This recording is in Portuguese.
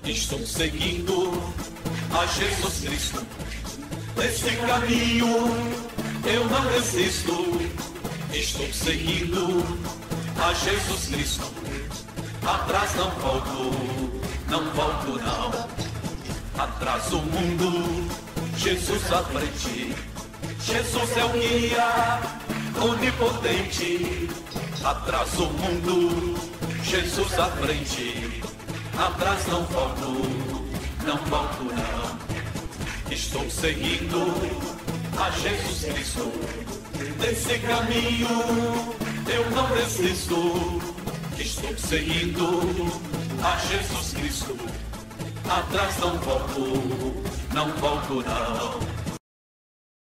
Estou seguindo a Jesus Cristo. Nesse caminho eu não resisto. Estou seguindo a Jesus Cristo. Atrás não volto, não volto não. Atrás o mundo, Jesus à frente. Jesus é o guia onipotente. Atrás o mundo, Jesus à frente. Atrás não volto, não volto não. Estou seguindo a Jesus Cristo. Nesse caminho eu não resisto. Estou seguindo a Jesus Cristo. Atrás não volto, não volto não.